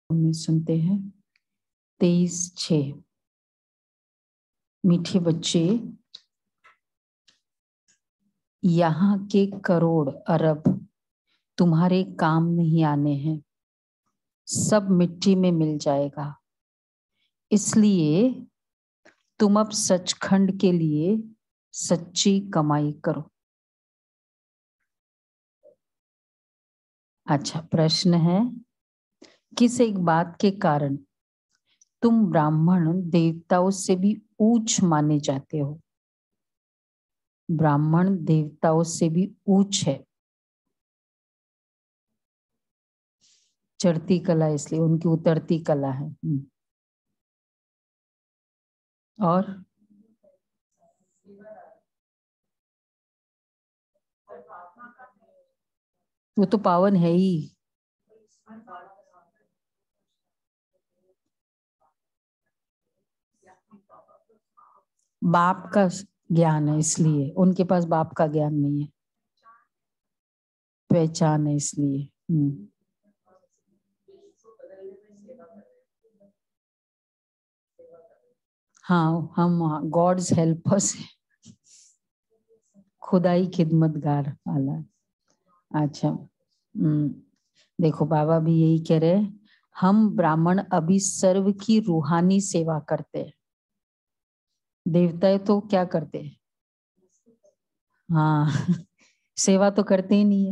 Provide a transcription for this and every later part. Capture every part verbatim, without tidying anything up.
में सुनते हैं तेईस छ। मीठे बच्चे, यहाँ के करोड़ अरब तुम्हारे काम नहीं आने हैं, सब मिट्टी में मिल जाएगा। इसलिए तुम अब सचखंड के लिए सच्ची कमाई करो। अच्छा, प्रश्न है, किस एक बात के कारण तुम ब्राह्मण देवताओं से भी ऊंच माने जाते हो? ब्राह्मण देवताओं से भी ऊंच है। चढ़ती कला, इसलिए उनकी उतरती कला है। और वो तो पावन है ही। बाप का ज्ञान है, इसलिए उनके पास बाप का ज्ञान नहीं है, पहचान है, इसलिए। हम्म हाँ, हम गॉड्स हेल्पर्स है, खुदाई खिदमतगार वाला। अच्छा, हम्म देखो बाबा भी यही कह रहे हैं, हम ब्राह्मण अभी सर्व की रूहानी सेवा करते हैं। देवताएं तो क्या करते हैं? हाँ सेवा तो करते ही नहीं है।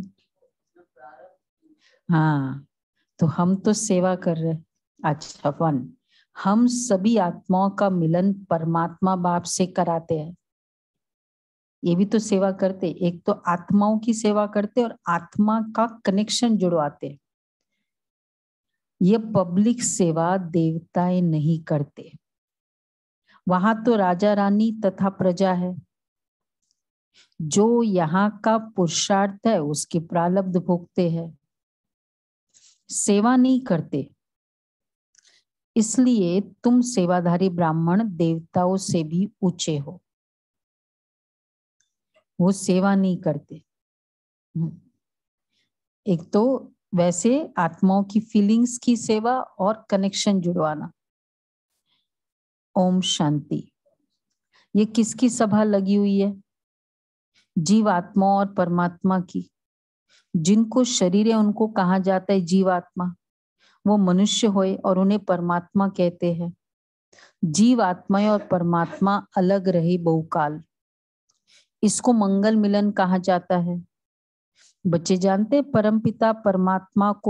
हाँ, तो हम तो सेवा कर रहे हैं। अच्छा, वन, हम सभी आत्माओं का मिलन परमात्मा बाप से कराते हैं। ये भी तो सेवा करते, एक तो आत्माओं की सेवा करते और आत्मा का कनेक्शन जुड़वाते। ये पब्लिक सेवा देवताएं नहीं करते, वहां तो राजा रानी तथा प्रजा है। जो यहाँ का पुरुषार्थ है उसकी प्रारब्ध भोगते हैं, सेवा नहीं करते। इसलिए तुम सेवाधारी ब्राह्मण देवताओं से भी ऊंचे हो। वो सेवा नहीं करते। एक तो वैसे आत्माओं की फीलिंग्स की सेवा और कनेक्शन जुड़वाना। ओम शांति। ये किसकी सभा लगी हुई है? जीव आत्मा और परमात्मा की। जिनको शरीर है उनको कहा जाता है जीवात्मा, वो मनुष्य होए और उन्हें परमात्मा कहते हैं। जीव आत्मा और परमात्मा अलग रहे बहुकाल, इसको मंगल मिलन कहा जाता है। बच्चे जानते हैं परमपिता परमात्मा को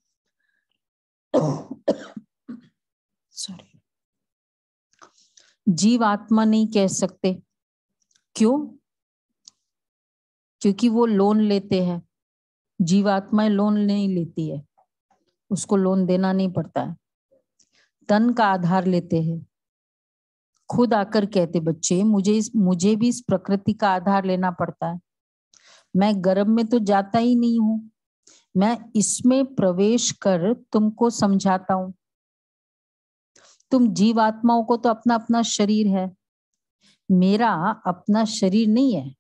सॉरी जीव आत्मा नहीं कह सकते। क्यों? क्योंकि वो लोन लेते हैं। जीवात्मा लोन नहीं लेती है, उसको लोन देना नहीं पड़ता है। तन का आधार लेते हैं। खुद आकर कहते बच्चे, मुझे इस मुझे भी इस प्रकृति का आधार लेना पड़ता है। मैं गर्भ में तो जाता ही नहीं हूं, मैं इसमें प्रवेश कर तुमको समझाता हूं। तुम जीवात्माओं को तो अपना अपना शरीर है, मेरा अपना शरीर नहीं है।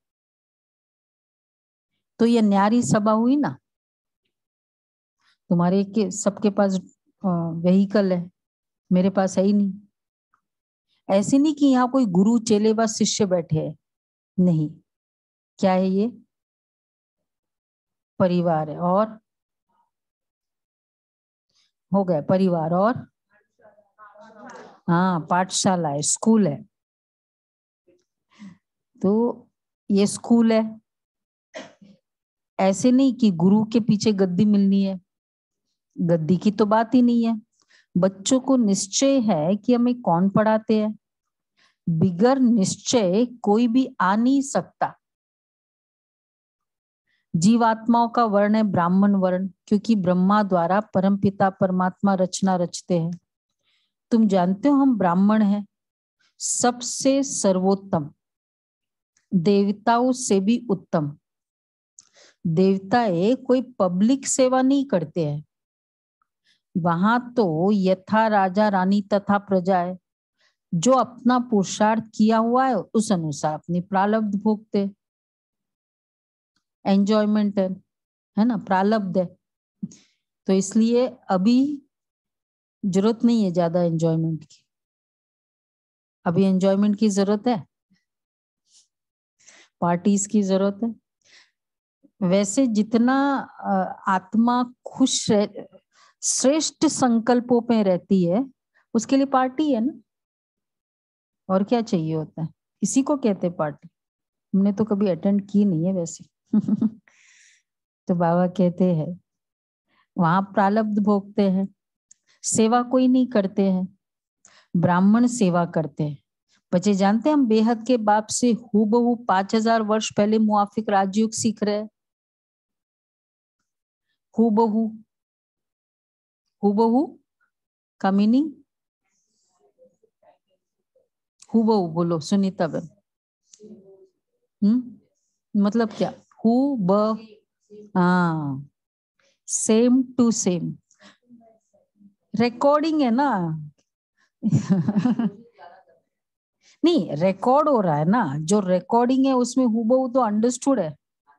तो ये न्यारी सभा हुई ना। तुम्हारे के सबके पास व्हीकल है, मेरे पास है ही नहीं। ऐसे नहीं कि यहाँ कोई गुरु चेले व शिष्य बैठे हैं, नहीं। क्या है ये? परिवार है। और हो गया परिवार, और हाँ पाठशाला है, स्कूल है। तो ये स्कूल है। ऐसे नहीं कि गुरु के पीछे गद्दी मिलनी है, गद्दी की तो बात ही नहीं है। बच्चों को निश्चय है कि हमें कौन पढ़ाते हैं। बिगर निश्चय कोई भी आ नहीं सकता। जीवात्माओं का वर्ण है ब्राह्मण वर्ण, क्योंकि ब्रह्मा द्वारा परमपिता परमात्मा रचना रचते हैं। तुम जानते हो हम ब्राह्मण हैं, सबसे सर्वोत्तम, देवताओं से भी उत्तम। देवताएं कोई पब्लिक सेवा नहीं करते हैं, वहां तो यथा राजा रानी तथा प्रजा है। जो अपना पुरुषार्थ किया हुआ है उस अनुसार अपनी प्रारब्ध भोगते। एंजॉयमेंट है, है ना, प्रारब्ध है। तो इसलिए अभी जरूरत नहीं है ज्यादा एंजॉयमेंट की। अभी एंजॉयमेंट की जरूरत है, पार्टीज की जरूरत है। वैसे जितना आत्मा खुश रह, श्रेष्ठ संकल्पों पे रहती है, उसके लिए पार्टी है ना, और क्या चाहिए होता है। इसी को कहते हैं पार्टी। हमने तो कभी अटेंड की नहीं है वैसे। तो बाबा कहते हैं वहां प्रारब्ध भोगते हैं, सेवा कोई नहीं करते हैं, ब्राह्मण सेवा करते हैं। बच्चे जानते हैं हम बेहद के बाप से हूबहू पांच हजार वर्ष पहले मुआफिक राजयोग सीख रहे हैं। हूबहू, हूबहू का मीनिंग हूबहू बोलो सुनीता बहन। हम्म मतलब क्या? हु ब हाँ, सेम टू सेम। रिकॉर्डिंग है ना। नहीं, रिकॉर्ड हो रहा है ना, जो रिकॉर्डिंग है उसमें हूबहू तो अंडरस्टूड है।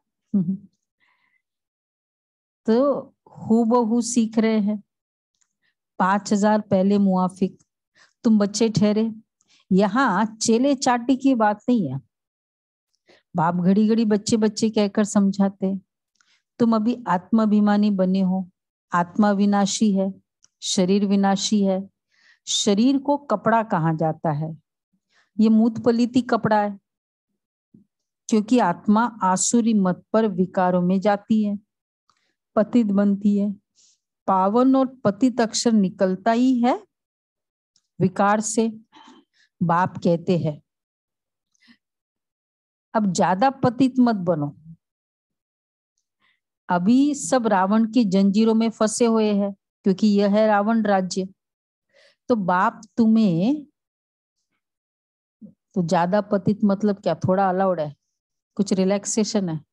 तो हूबहू सीख रहे हैं पांच हजार पहले मुआफिक। तुम बच्चे ठहरे, यहाँ चेले चाटी की बात नहीं है। बाप घड़ी घड़ी बच्चे बच्चे कहकर समझाते, तुम अभी आत्माभिमानी बने हो। आत्मा विनाशी है, शरीर विनाशी है। शरीर को कपड़ा कहा जाता है, ये मूत पलीती कपड़ा है, क्योंकि आत्मा आसुरी मत पर विकारों में जाती है, पतित बनती है। पावन और पतित अक्षर निकलता ही है विकार से। बाप कहते हैं अब ज्यादा पतित मत बनो। अभी सब रावण की जंजीरों में फंसे हुए हैं, क्योंकि यह है रावण राज्य। तो बाप तुम्हें, तो ज्यादा पतित मतलब क्या? थोड़ा अलाउड है, कुछ रिलैक्सेशन है।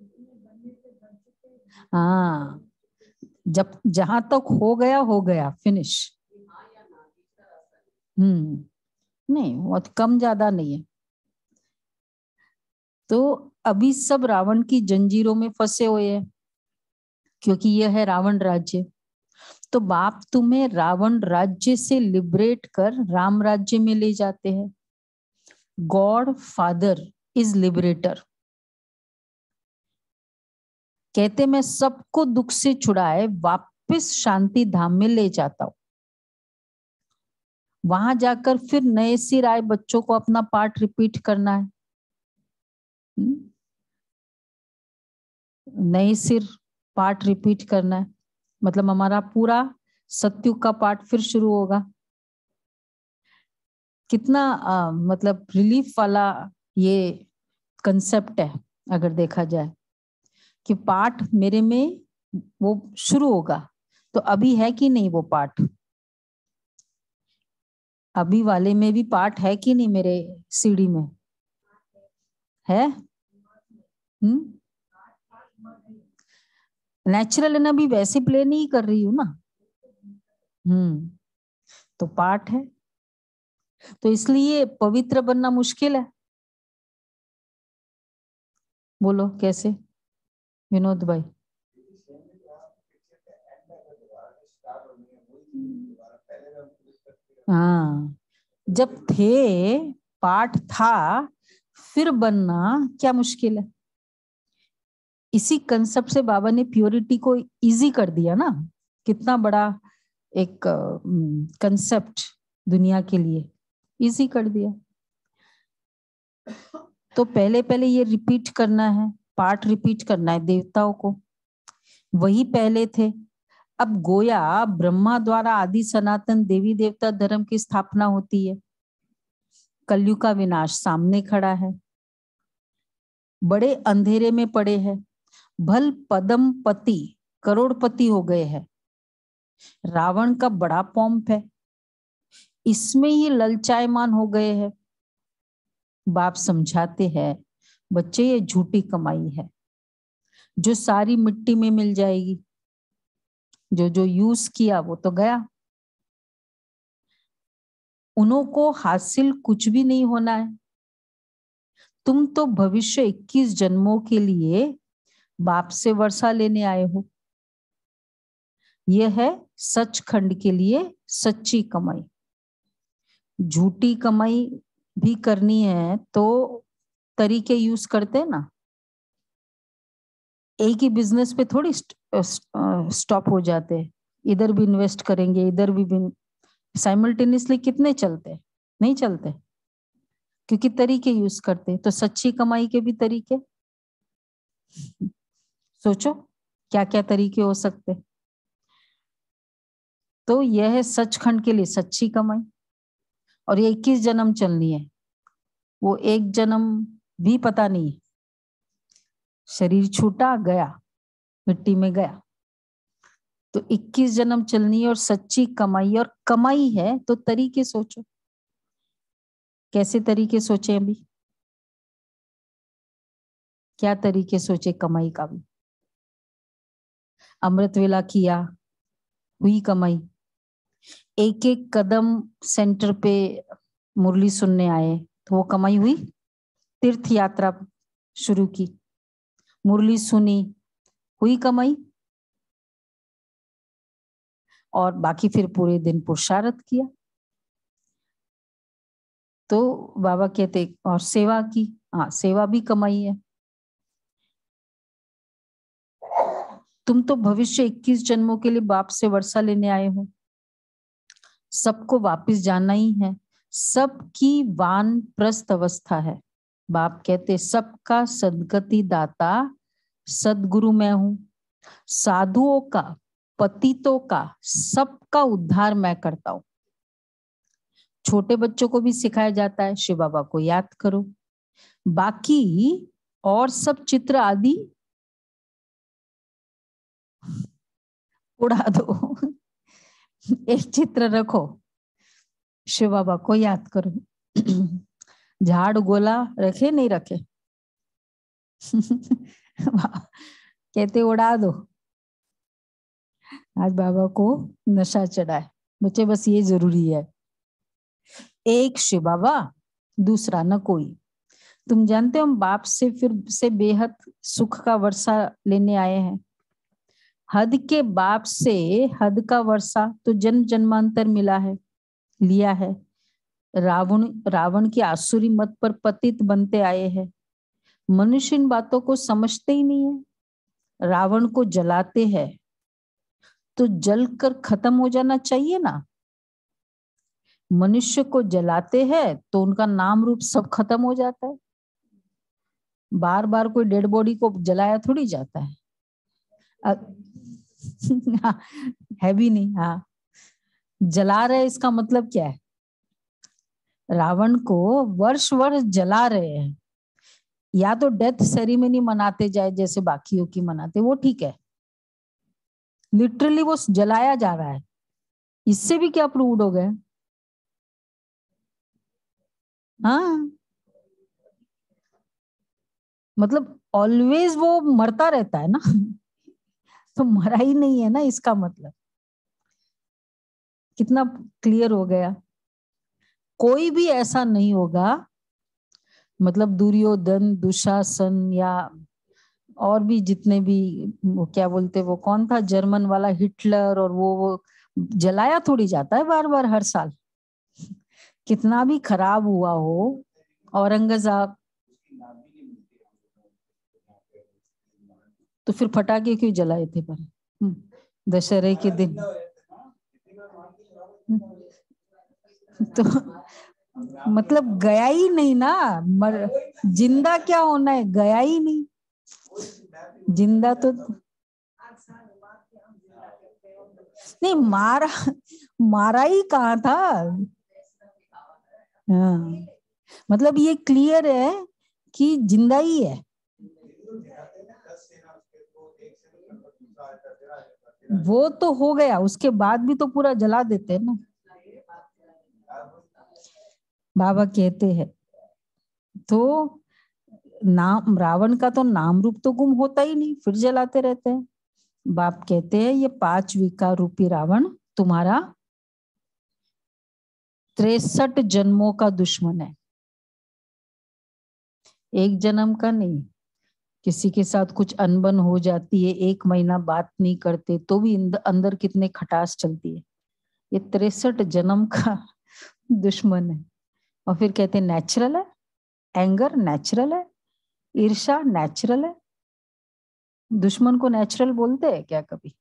हाँ, जब जहां तक हो गया हो गया, फिनिश। हम्म नहीं, बहुत कम ज्यादा नहीं है। तो अभी सब रावण की जंजीरों में फंसे हुए हैं, क्योंकि यह है रावण राज्य। तो बाप तुम्हें रावण राज्य से लिबरेट कर राम राज्य में ले जाते हैं। God Father is liberator. कहते मैं सबको दुख से छुड़ाए वापस शांति धाम में ले जाता हूं। वहां जाकर फिर नए सिर आए बच्चों को अपना पाठ रिपीट करना है। नए सिर पाठ रिपीट करना है, मतलब हमारा पूरा सत्युग का पाठ फिर शुरू होगा। कितना आ, मतलब रिलीफ वाला ये कंसेप्ट है अगर देखा जाए, कि पाठ मेरे में वो शुरू होगा। तो अभी है कि नहीं वो पाठ? अभी वाले में भी पाठ है कि नहीं? मेरे सीडी में है। हम्म नेचुरल है ना, अभी वैसे प्ले नहीं कर रही हूं ना। हम्म तो पाठ है, तो इसलिए पवित्र बनना मुश्किल है। बोलो कैसे विनोद भाई? हाँ, जब थे, पाठ था, फिर बनना क्या मुश्किल है? इसी कंसेप्ट से बाबा ने प्योरिटी को इजी कर दिया ना। कितना बड़ा एक कंसेप्ट दुनिया के लिए इजी कर दिया। तो पहले पहले ये रिपीट करना है, पाठ रिपीट करना है देवताओं को। वही पहले थे। अब गोया ब्रह्मा द्वारा आदि सनातन देवी देवता धर्म की स्थापना होती है। कलयुग का विनाश सामने खड़ा है, बड़े अंधेरे में पड़े हैं। भल पदम पति करोड़पति हो गए हैं। रावण का बड़ा पॉम्प है, इसमें ही ललचायमान हो गए हैं। बाप समझाते हैं बच्चे ये झूठी कमाई है, जो सारी मिट्टी में मिल जाएगी। जो जो यूज किया वो तो गया, उन्हों को हासिल कुछ भी नहीं होना है। तुम तो भविष्य इक्कीस जन्मों के लिए बाप से वर्षा लेने आए हो। यह है सचखंड के लिए सच्ची कमाई। झूठी कमाई भी करनी है तो तरीके यूज करते हैं ना, एक ही बिजनेस पे थोड़ी स्टॉप हो जाते हैं, इधर भी इन्वेस्ट करेंगे इधर भी, भी साइमल्टेनियसली कितने चलते, नहीं चलते, क्योंकि तरीके यूज करते। तो सच्ची कमाई के भी तरीके सोचो क्या क्या तरीके हो सकते। तो यह है सचखंड के लिए सच्ची कमाई, और ये इक्कीस जन्म चलनी है, वो एक जन्म भी पता नहीं, शरीर छूटा गया मिट्टी में गया, तो इक्कीस जन्म चलनी है और सच्ची कमाई। और कमाई है तो तरीके सोचो, कैसे तरीके सोचे अभी, क्या तरीके सोचे कमाई का भी। अमृत वेला किया, हुई कमाई। एक एक कदम सेंटर पे मुरली सुनने आए तो वो कमाई हुई। तीर्थ यात्रा शुरू की, मुरली सुनी, हुई कमाई। और बाकी फिर पूरे दिन पुरुषार्थ किया, तो बाबा कहते और सेवा की, हाँ सेवा भी कमाई है। तुम तो भविष्य इक्कीस जन्मों के लिए बाप से वर्षा लेने आए हो, सबको वापस जाना ही है, सबकी वानप्रस्थ अवस्था है। बाप कहते सबका सद्गति दाता सदगुरु मैं हूं, साधुओं का पतितों का सबका उद्धार मैं करता हूं। छोटे बच्चों को भी सिखाया जाता है शिव बाबा को याद करो, बाकी और सब चित्र आदि उड़ा दो एक चित्र रखो, शिव बाबा को याद करो। झाड़ गोला रखे नहीं रखे कहते उड़ा दो। आज बाबा को नशा चढ़ा है, बच्चे बस ये जरूरी है, एक शिव बाबा दूसरा न कोई। तुम जानते हो हम बाप से फिर से बेहद सुख का वर्षा लेने आए हैं। हद के बाप से हद का वर्षा तो जन्म जन्मांतर मिला है, लिया है। रावण रावण की आसुरी मत पर पतित बनते आए हैं। मनुष्य इन बातों को समझते ही नहीं है। रावण को जलाते हैं तो जलकर खत्म हो जाना चाहिए ना, मनुष्य को जलाते हैं तो उनका नाम रूप सब खत्म हो जाता है। बार बार कोई डेड बॉडी को जलाया थोड़ी जाता है, है भी नहीं। हाँ, जला रहे इसका मतलब क्या है, रावण को वर्ष वर्ष जला रहे हैं। या तो डेथ सेरेमनी मनाते जाए जैसे बाकियों की मनाते, वो ठीक है, लिटरली वो जलाया जा रहा है, इससे भी क्या प्रूव हो गए। हाँ, मतलब ऑलवेज वो मरता रहता है ना तो मरा ही नहीं है ना, इसका मतलब कितना क्लियर हो गया। कोई भी ऐसा नहीं होगा, मतलब दुर्योधन दुशासन या और भी जितने भी, वो क्या बोलते, वो कौन था जर्मन वाला हिटलर, और वो वो जलाया थोड़ी जाता है बार बार हर साल, कितना भी खराब हुआ हो। औरंगजेब तो फिर फटाके क्यों जलाए थे पर दशहरे के दिन, तो मतलब गया ही नहीं ना, मर जिंदा क्या होना है, गया ही नहीं जिंदा तो नहीं, मारा मारा ही कहाँ था। हाँ, मतलब ये क्लियर है कि जिंदा ही है, वो तो हो गया, उसके बाद भी तो पूरा जला देते हैं ना। बाबा कहते हैं तो नाम रावण का तो नाम रूप तो गुम होता ही नहीं, फिर जलाते रहते हैं। बाप कहते हैं ये पांच विकार रूपी रावण तुम्हारा तिरसठ जन्मों का दुश्मन है, एक जन्म का नहीं, किसी के साथ कुछ अनबन हो जाती है, एक महीना बात नहीं करते तो भी अंदर कितने खटास चलती है। ये तिरसठ जन्म का दुश्मन है। और फिर कहते हैं नेचुरल है, एंगर नेचुरल है, ईर्ष्या नेचुरल है। दुश्मन को नेचुरल बोलते हैं क्या कभी?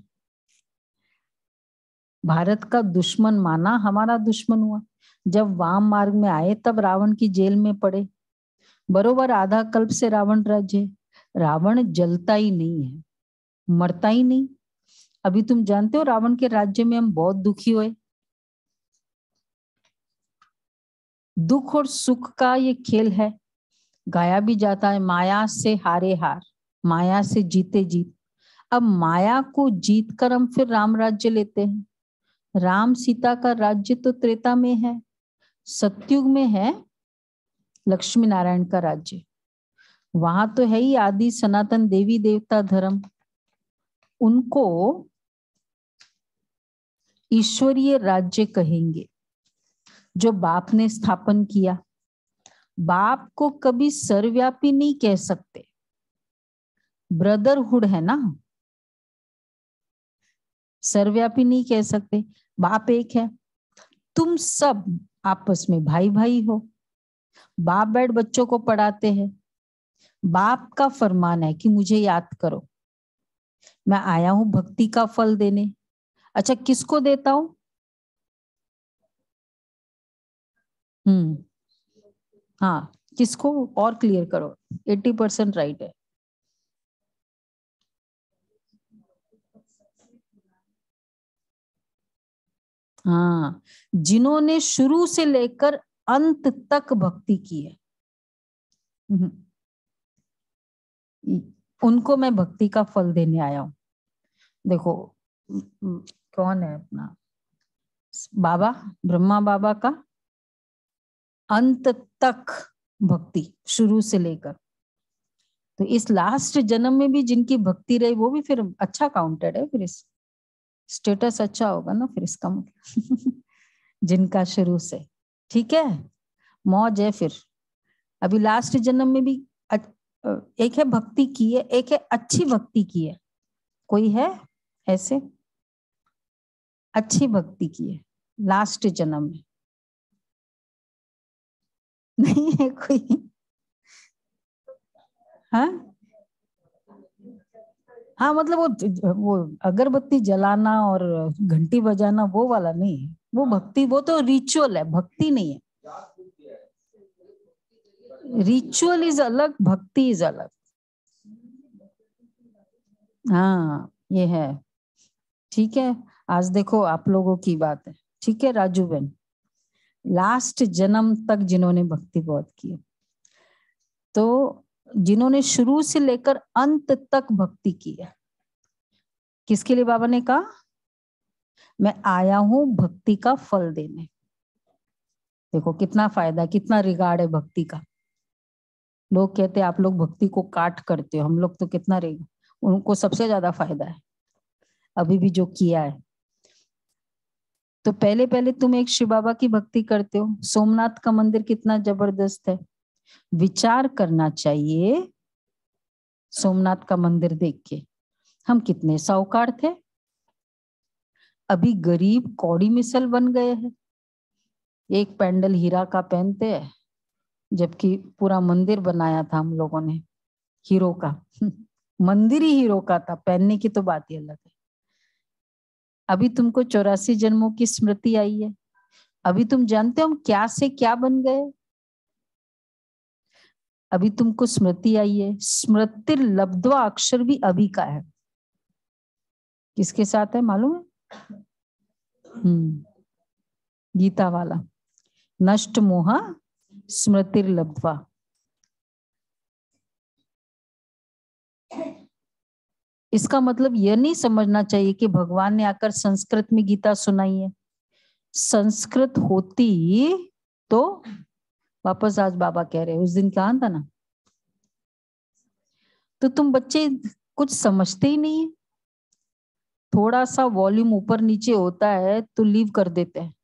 भारत का दुश्मन माना हमारा दुश्मन हुआ। जब वाम मार्ग में आए तब रावण की जेल में पड़े। बरोबर आधा कल्प से रावण राज्य। रावण जलता ही नहीं है, मरता ही नहीं। अभी तुम जानते हो रावण के राज्य में हम बहुत दुखी हुए। दुख और सुख का ये खेल है, गाया भी जाता है माया से हारे हार, माया से जीते जीत। अब माया को जीत कर हम फिर राम राज्य लेते हैं। राम सीता का राज्य तो त्रेता में है, सतयुग में है लक्ष्मी नारायण का राज्य। वहां तो है ही आदि सनातन देवी देवता धर्म। उनको ईश्वरीय राज्य कहेंगे जो बाप ने स्थापन किया। बाप को कभी सर्वव्यापी नहीं कह सकते, ब्रदरहुड है ना, सर्वव्यापी नहीं कह सकते। बाप एक है, तुम सब आपस में भाई भाई हो। बाप बैठ बच्चों को पढ़ाते हैं। बाप का फरमान है कि मुझे याद करो, मैं आया हूं भक्ति का फल देने। अच्छा किसको देता हूं? हम्म हाँ, किसको और क्लियर करो। अस्सी परसेंट राइट है। हाँ, जिन्होंने शुरू से लेकर अंत तक भक्ति की है, उनको मैं भक्ति का फल देने आया हूं। देखो कौन है अपना बाबा, ब्रह्मा बाबा का अंत तक भक्ति शुरू से लेकर। तो इस लास्ट जन्म में भी जिनकी भक्ति रही वो भी फिर अच्छा काउंटेड है, फिर इस स्टेटस अच्छा होगा ना फिर इसका मतलब जिनका शुरू से। ठीक है, मौज है फिर। अभी लास्ट जन्म में भी एक है भक्ति की है, एक है अच्छी भक्ति की है। कोई है ऐसे अच्छी भक्ति की है लास्ट जन्म में? नहीं है कोई? हाँ हाँ, मतलब वो वो अगरबत्ती जलाना और घंटी बजाना वो वाला नहीं है, वो भक्ति, वो तो रिचुअल है, भक्ति नहीं है। रिचुअल इज अलग, भक्ति इज अलग। हाँ ये है। ठीक है, आज देखो आप लोगों की बात है। ठीक है राजू बहन, लास्ट जन्म तक जिन्होंने भक्ति बहुत की, तो जिन्होंने शुरू से लेकर अंत तक भक्ति की है, किसके लिए बाबा ने कहा मैं आया हूं भक्ति का फल देने। देखो कितना फायदा, कितना रिगार्ड है भक्ति का। लोग कहते हैं आप लोग भक्ति को काट करते हो, हम लोग तो कितना रिगार्ड, उनको सबसे ज्यादा फायदा है अभी भी जो किया है। तो पहले पहले तुम एक शिव बाबा की भक्ति करते हो, सोमनाथ का मंदिर कितना जबरदस्त है। विचार करना चाहिए सोमनाथ का मंदिर देख के हम कितने साहूकार थे, अभी गरीब कौड़ी मिसल बन गए हैं। एक पैंडल हीरा का पहनते हैं जबकि पूरा मंदिर बनाया था हम लोगों ने हीरो का मंदिर ही हीरो का था, पहनने की तो बात ही अलग है। अभी तुमको चौरासी जन्मों की स्मृति आई है, अभी तुम जानते हो हम क्या से क्या बन गए। अभी तुमको स्मृति आई है, स्मृतिर लब्ध्वा अक्षर भी अभी का है। किसके साथ है मालूम है? हम्म गीता वाला, नष्ट मोह स्मृतिर लब्ध्वा। इसका मतलब यह नहीं समझना चाहिए कि भगवान ने आकर संस्कृत में गीता सुनाई है। संस्कृत होती तो वापस आज बाबा कह रहे उस दिन कहा था ना, तो तुम बच्चे कुछ समझते ही नहीं है। थोड़ा सा वॉल्यूम ऊपर नीचे होता है तो लीव कर देते हैं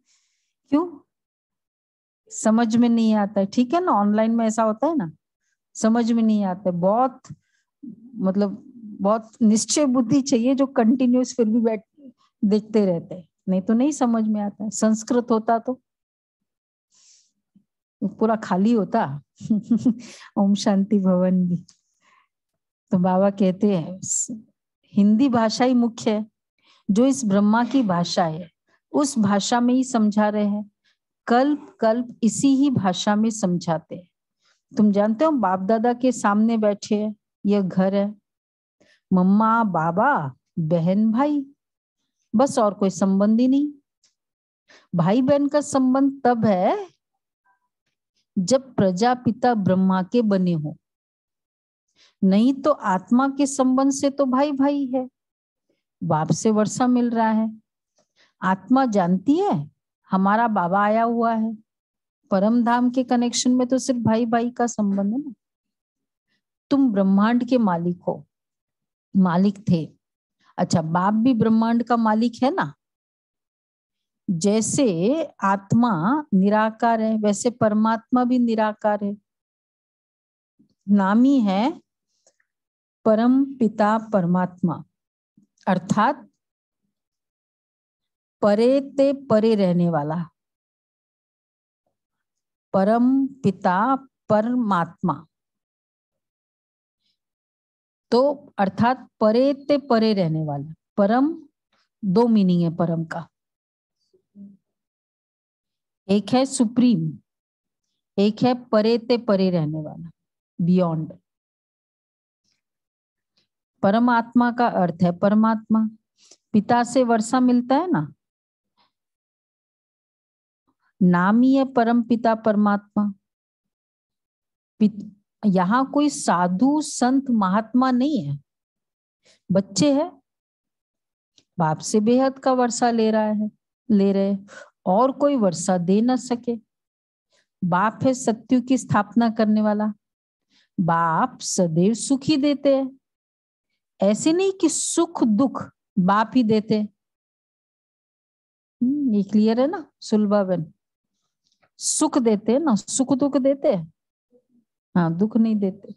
क्यों? समझ में नहीं आता है। ठीक है ना, ऑनलाइन में ऐसा होता है ना, समझ में नहीं आता। बहुत मतलब बहुत निश्चय बुद्धि चाहिए जो कंटिन्यूस फिर भी बैठ देखते रहते हैं, नहीं तो नहीं समझ में आता है। संस्कृत होता तो पूरा खाली होता। ओम शांति भवन भी। तो बाबा कहते हैं हिंदी भाषा ही मुख्य है, जो इस ब्रह्मा की भाषा है उस भाषा में ही समझा रहे हैं, कल्प कल्प इसी ही भाषा में समझाते हैं। तुम जानते हो बाप दादा के सामने बैठे हैं, यह घर है, मम्मा बाबा बहन भाई, बस और कोई संबंध ही नहीं। भाई बहन का संबंध तब है जब प्रजापिता ब्रह्मा के बने हो, नहीं तो आत्मा के संबंध से तो भाई भाई है, बाप से वर्षा मिल रहा है। आत्मा जानती है हमारा बाबा आया हुआ है, परम धाम के कनेक्शन में तो सिर्फ भाई भाई का संबंध है ना। तुम ब्रह्मांड के मालिक हो, मालिक थे। अच्छा, बाप भी ब्रह्मांड का मालिक है ना। जैसे आत्मा निराकार है वैसे परमात्मा भी निराकार है। नाम ही है परम पिता परमात्मा, अर्थात परे ते परे रहने वाला परम पिता परमात्मा। तो अर्थात परे ते परे रहने वाला। परम दो मीनिंग है परम का, एक है सुप्रीम, एक है परे ते परे रहने वाला, बियॉन्ड। परमात्मा का अर्थ है परमात्मा। पिता से वर्षा मिलता है ना, नाम ही है परम पिता परमात्मा। यहाँ कोई साधु संत महात्मा नहीं है, बच्चे हैं, बाप से बेहद का वर्षा ले रहा है ले रहे और कोई वर्षा दे न सके। बाप है सत्य की स्थापना करने वाला, बाप सदैव सुख ही देते हैं। ऐसे नहीं कि सुख दुख बाप ही देते। ये क्लियर है ना सुलभा बहन? सुख देते हैं ना, सुख दुख देते हैं, हाँ दुख नहीं देते।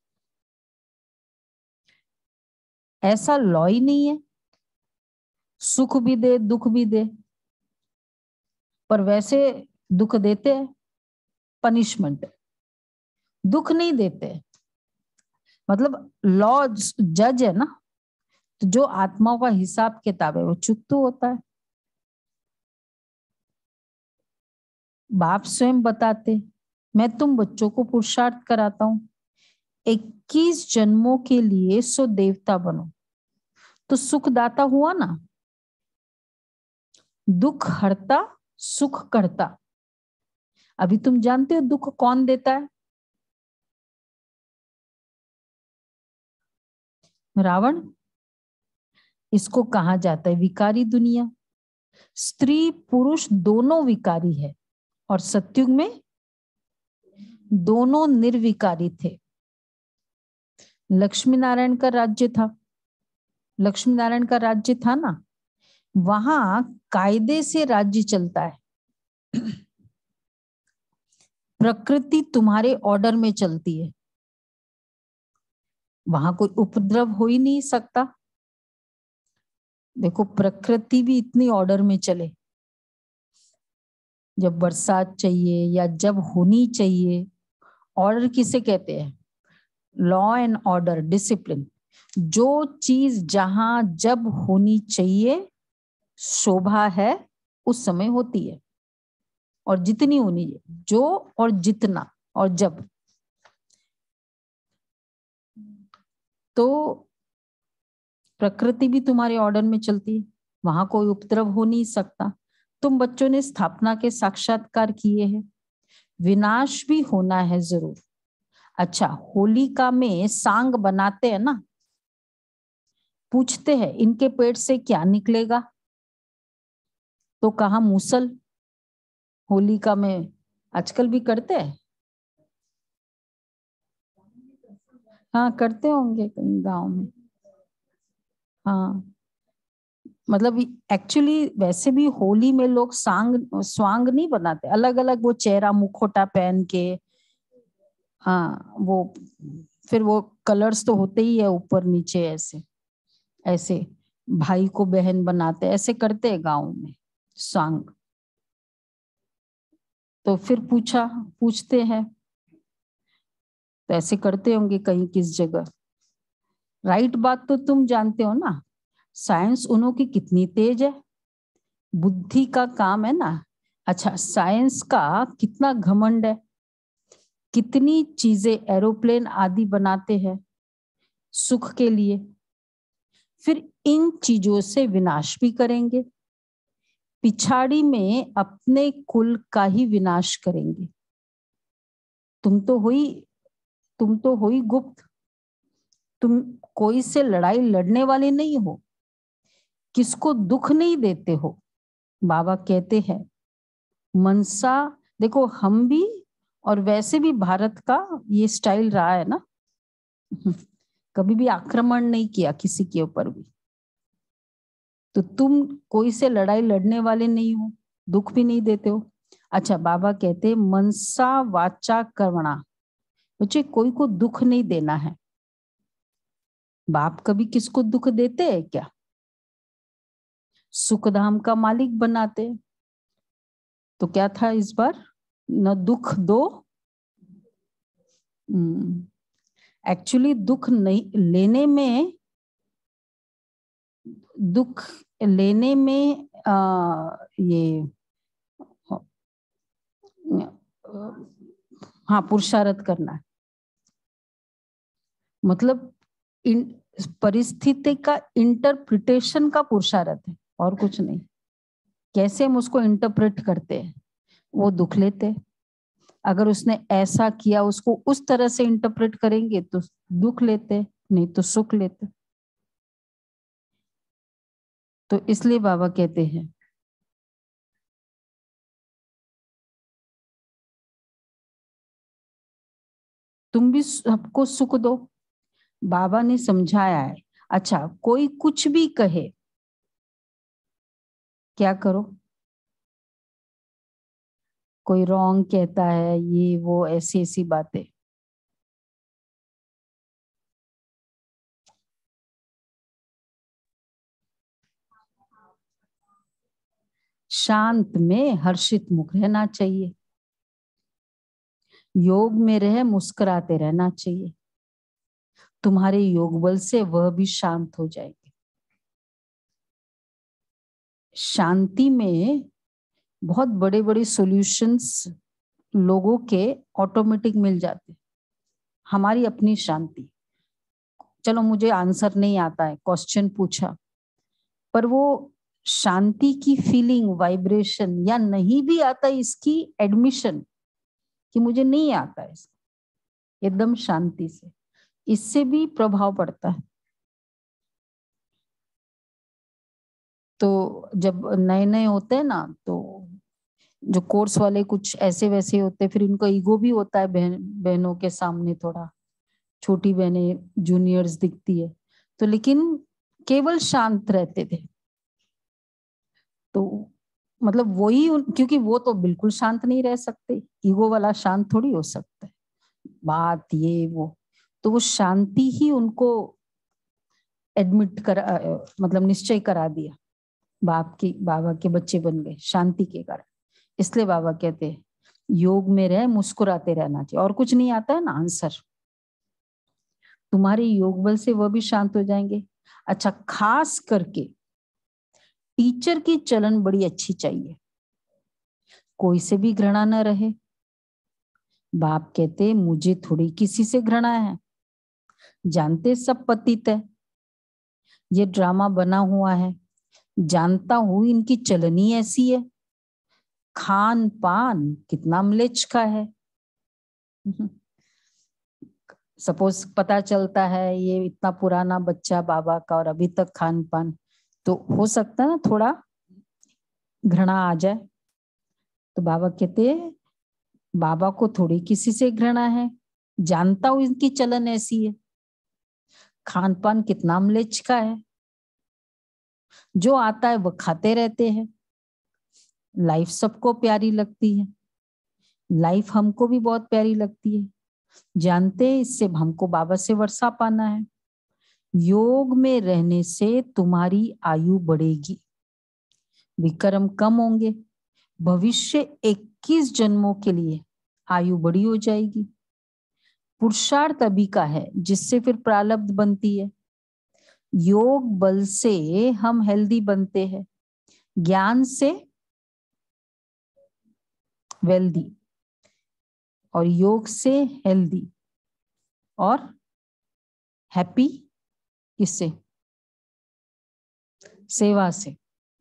ऐसा लॉ ही नहीं है सुख भी दे दुख भी दे, पर वैसे दुख देते हैं, पनिशमेंट। दुख नहीं देते, मतलब लॉ जज है ना, तो जो आत्माओं का हिसाब किताब है वो चुप तो होता है। बाप स्वयं बताते, मैं तुम बच्चों को पुरुषार्थ कराता हूं, इक्कीस जन्मों के लिए सो देवता बनो। तो सुखदाता हुआ ना, दुख हरता सुख करता। अभी तुम जानते हो दुख कौन देता है? रावण। इसको कहा जाता है विकारी दुनिया। स्त्री पुरुष दोनों विकारी है और सत्युग में दोनों निर्विकारी थे। लक्ष्मी नारायण का राज्य था, लक्ष्मी नारायण का राज्य था ना, वहां कायदे से राज्य चलता है। प्रकृति तुम्हारे ऑर्डर में चलती है, वहां कोई उपद्रव हो ही नहीं सकता। देखो प्रकृति भी इतनी ऑर्डर में चले, जब बरसात चाहिए या जब होनी चाहिए। ऑर्डर किसे कहते हैं? Law and order, discipline. जो चीज जहां जब होनी चाहिए, शोभा है, उस समय होती है, और जितनी होनी है, जो और जितना और जब। तो प्रकृति भी तुम्हारे ऑर्डर में चलती है, वहां कोई उपद्रव हो नहीं सकता। तुम बच्चों ने स्थापना के साक्षात्कार किए हैं, विनाश भी होना है जरूर। अच्छा, होलिका में सांग बनाते हैं ना, पूछते हैं इनके पेट से क्या निकलेगा, तो कहा मूसल। होलिका में आजकल भी करते हैं, हाँ करते होंगे कहीं गांव में। हाँ मतलब एक्चुअली वैसे भी होली में लोग सांग स्वांग नहीं बनाते, अलग अलग वो चेहरा मुखोटा पहन के हाँ वो फिर वो कलर्स तो होते ही है ऊपर नीचे, ऐसे ऐसे भाई को बहन बनाते, ऐसे करते हैं गाँव में सांग। तो फिर पूछा पूछते हैं तो ऐसे करते होंगे कहीं किस जगह। राइट बात तो तुम जानते हो ना, साइंस उन्हों की कितनी तेज है, बुद्धि का काम है ना। अच्छा, साइंस का कितना घमंड है, कितनी चीजें एरोप्लेन आदि बनाते हैं सुख के लिए, फिर इन चीजों से विनाश भी करेंगे, पिछाड़ी में अपने कुल का ही विनाश करेंगे। तुम तो हुई तुम तो हुई गुप्त, तुम कोई से लड़ाई लड़ने वाले नहीं हो, किसको दुख नहीं देते हो। बाबा कहते हैं मनसा, देखो हम भी और वैसे भी भारत का ये स्टाइल रहा है ना, कभी भी आक्रमण नहीं किया किसी के ऊपर भी। तो तुम कोई से लड़ाई लड़ने वाले नहीं हो, दुख भी नहीं देते हो। अच्छा, बाबा कहते मनसा वाचा कर्मणा, बच्चे कोई को दुख नहीं देना है। बाप कभी किसको दुख देते हैं क्या? सुखधाम का मालिक बनाते। तो क्या था इस बार, न दुख दो। एक्चुअली दुख नहीं लेने में, दुख लेने में आ, ये हाँ पुरुषार्थ करना है, मतलब इन परिस्थिति का इंटरप्रिटेशन का पुरुषार्थ है और कुछ नहीं। कैसे हम उसको इंटरप्रेट करते हैं वो दुख लेते हैं। अगर उसने ऐसा किया उसको उस तरह से इंटरप्रेट करेंगे तो दुख लेते, नहीं तो सुख लेते। तो इसलिए बाबा कहते हैं तुम भी सबको सुख दो। बाबा ने समझाया है। अच्छा, कोई कुछ भी कहे, क्या करो? कोई रॉन्ग कहता है, ये वो ऐसी ऐसी बातें, शांत में हर्षित मुख रहना चाहिए, योग में रह मुस्कुराते रहना चाहिए। तुम्हारे योग बल से वह भी शांत हो जाएगी। शांति में बहुत बड़े बड़े सॉल्यूशंस लोगों के ऑटोमेटिक मिल जाते। हमारी अपनी शांति, चलो मुझे आंसर नहीं आता है, क्वेश्चन पूछा, पर वो शांति की फीलिंग, वाइब्रेशन, या नहीं भी आता इसकी एडमिशन कि मुझे नहीं आता है, एकदम शांति से, इससे भी प्रभाव पड़ता है। तो जब नए नए होते हैं ना, तो जो कोर्स वाले कुछ ऐसे वैसे होते हैं, फिर इनको ईगो भी होता है बहन बहनों के सामने, थोड़ा छोटी बहनें जूनियर्स दिखती है तो, लेकिन केवल शांत रहते थे। तो मतलब वही, क्योंकि वो तो बिल्कुल शांत नहीं रह सकते, ईगो वाला शांत थोड़ी हो सकता है, बात ये वो। तो वो शांति ही उनको एडमिट कर, मतलब निश्चय करा दिया, बाप की बाबा के बच्चे बन गए शांति के कारण। इसलिए बाबा कहते हैं योग में रह मुस्कुराते रहना चाहिए, और कुछ नहीं आता है ना आंसर। तुम्हारे योग बल से वह भी शांत हो जाएंगे। अच्छा, खास करके टीचर की चलन बड़ी अच्छी चाहिए, कोई से भी घृणा न रहे। बाप कहते मुझे थोड़ी किसी से घृणा है, जानते सब पतित है, ये ड्रामा बना हुआ है, जानता हूं इनकी चलनी ऐसी है, खान पान कितना म्लेच्छ का है। सपोज पता चलता है ये इतना पुराना बच्चा बाबा का और अभी तक खान पान, तो हो सकता है ना थोड़ा घृणा आ जाए। तो बाबा कहते बाबा को थोड़ी किसी से घृणा है, जानता हूं इनकी चलन ऐसी है, खान पान कितना म्लेच्छ का है, जो आता है वो खाते रहते हैं, लाइफ सबको प्यारी लगती है, लाइफ हमको भी बहुत प्यारी लगती है, जानते हैं इससे हमको बाबा से वर्षा पाना है। योग में रहने से तुम्हारी आयु बढ़ेगी, विक्रम कम होंगे, भविष्य इक्कीस जन्मों के लिए आयु बड़ी हो जाएगी। पुरुषार्थ अभी का है जिससे फिर प्रारब्ध बनती है। योग बल से हम हेल्दी बनते हैं, ज्ञान से वेल्दी, और योग से हेल्दी और हैप्पी। किससे? सेवा से।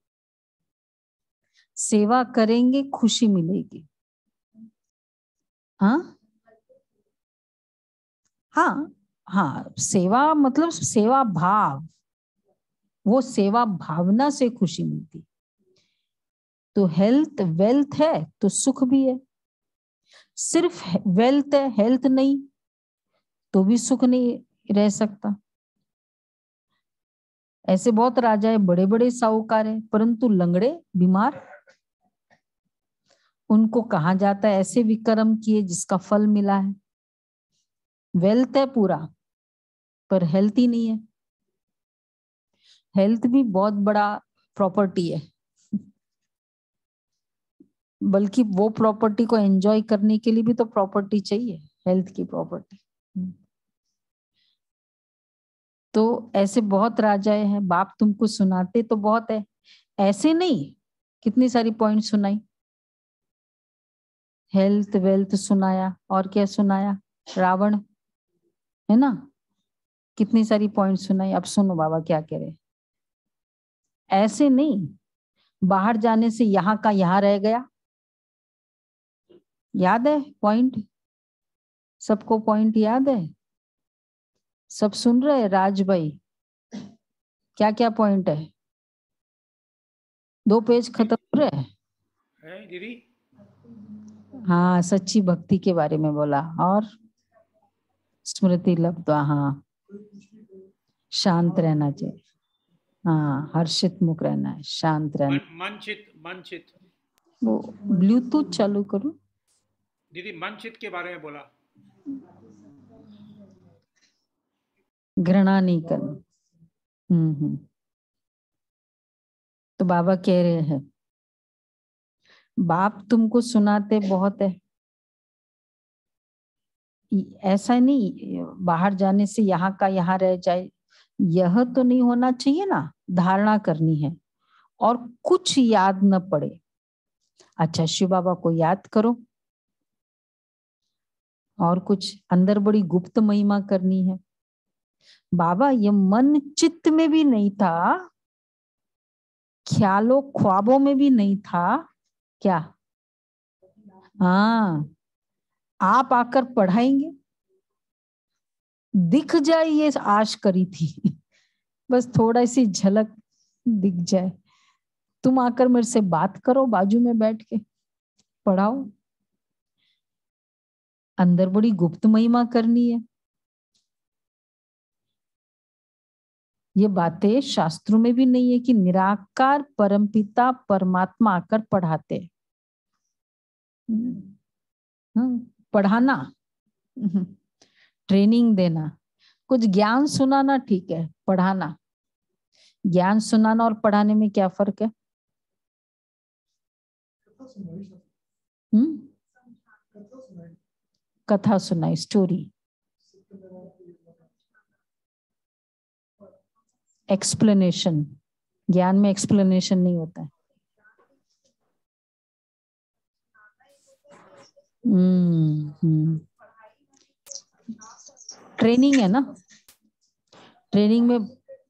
सेवा करेंगे खुशी मिलेगी। हाँ हाँ हाँ, सेवा मतलब सेवा भाव, वो सेवा भावना से खुशी मिलती। तो हेल्थ वेल्थ है तो सुख भी है। सिर्फ वेल्थ है हेल्थ नहीं तो भी सुख नहीं रह सकता। ऐसे बहुत राजा है, बड़े बड़े साहूकार है, परंतु लंगड़े बीमार, उनको कहा जाता है ऐसे विक्रम किए जिसका फल मिला है। वेल्थ है पूरा पर हेल्थ ही नहीं है। हेल्थ भी बहुत बड़ा प्रॉपर्टी है, बल्कि वो प्रॉपर्टी को एंजॉय करने के लिए भी तो प्रॉपर्टी चाहिए, हेल्थ की प्रॉपर्टी। तो ऐसे बहुत राजाएं हैं, बाप तुमको सुनाते तो बहुत है, ऐसे नहीं। कितनी सारी पॉइंट सुनाई, हेल्थ वेल्थ सुनाया, और क्या सुनाया, रावण है ना, कितनी सारी पॉइंट सुनाई। अब सुनो बाबा क्या कह रहे। ऐसे नहीं बाहर जाने से यहाँ का यहाँ रह गया। याद है पॉइंट? सबको पॉइंट याद है? सब सुन रहे हैं? राज भाई क्या क्या पॉइंट है? दो पेज खत्म हो रहे हैं दीदी। हाँ, सच्ची भक्ति के बारे में बोला, और स्मृति लब्ध्वा, हाँ शांत रहना चाहिए, हाँ हर्षित मुख रहना है, शांत रहना। मनचित मनचित वो ब्लूटूथ चालू करो दीदी। मनचित के बारे में बोला, घृणा नहीं करना। हम्म हम्म तो बाबा कह रहे हैं बाप तुमको सुनाते बहुत है, ऐसा नहीं बाहर जाने से यहाँ का यहाँ रह जाए, यह तो नहीं होना चाहिए ना। धारणा करनी है और कुछ याद न पड़े। अच्छा शिव बाबा को याद करो, और कुछ अंदर बड़ी गुप्त महिमा करनी है। बाबा ये मन चित्त में भी नहीं था, ख्यालों ख्वाबों में भी नहीं था। क्या? हाँ, आप आकर पढ़ाएंगे, दिख जाए ये आश करी थी बस थोड़ा सी झलक दिख जाए। तुम आकर मेरे से बात करो, बाजू में बैठ के पढ़ाओ। अंदर बड़ी गुप्त महिमा करनी है। ये बातें शास्त्रों में भी नहीं है कि निराकार परमपिता परमात्मा आकर पढ़ाते। पढ़ाना, ट्रेनिंग देना, कुछ ज्ञान सुनाना ठीक है, पढ़ाना, ज्ञान सुनाना और पढ़ाने में क्या फर्क है? हम्म कथा सुनाई, स्टोरी, एक्सप्लेनेशन। ज्ञान में एक्सप्लेनेशन नहीं होता है। हम्म हम्म ट्रेनिंग है ना, ट्रेनिंग में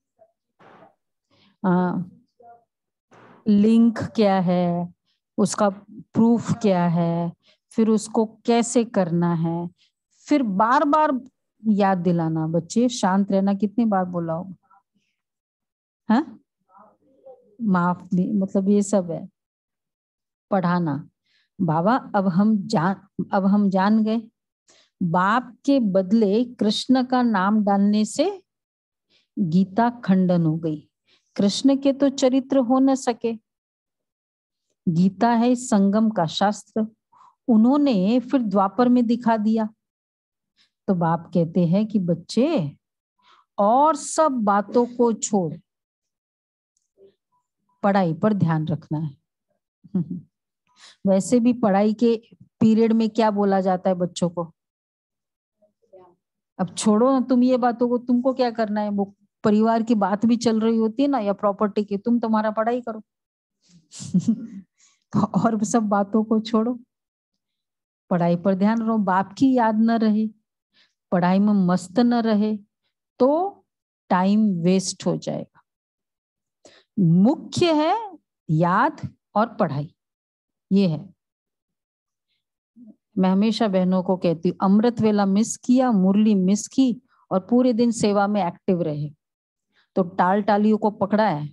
आ, लिंक क्या है, उसका प्रूफ क्या है, फिर उसको कैसे करना है, फिर बार बार याद दिलाना। बच्चे शांत रहना, कितनी बार बोला हो? हाँ, माफ भी, मतलब ये सब है पढ़ाना। बाबा अब हम जान अब हम जान गए, बाप के बदले कृष्ण का नाम डालने से गीता खंडन हो गई। कृष्ण के तो चरित्र हो न सके, गीता है संगम का शास्त्र, उन्होंने फिर द्वापर में दिखा दिया। तो बाप कहते हैं कि बच्चे और सब बातों को छोड़ पढ़ाई पर ध्यान रखना है। वैसे भी पढ़ाई के पीरियड में क्या बोला जाता है बच्चों को, अब छोड़ो ना तुम ये बातों को, तुमको क्या करना है, वो परिवार की बात भी चल रही होती है ना, या प्रॉपर्टी की, तुम तुम्हारा पढ़ाई करो। तो और सब बातों को छोड़ो, पढ़ाई पर ध्यान रहो। बाप की याद न रहे, पढ़ाई में मस्त न रहे तो टाइम वेस्ट हो जाएगा। मुख्य है याद और पढ़ाई, ये है। मैं हमेशा बहनों को कहती हूँ, अमृत वेला मिस किया, मुरली मिस की और पूरे दिन सेवा में एक्टिव रहे तो टाल टालियों को पकड़ा है,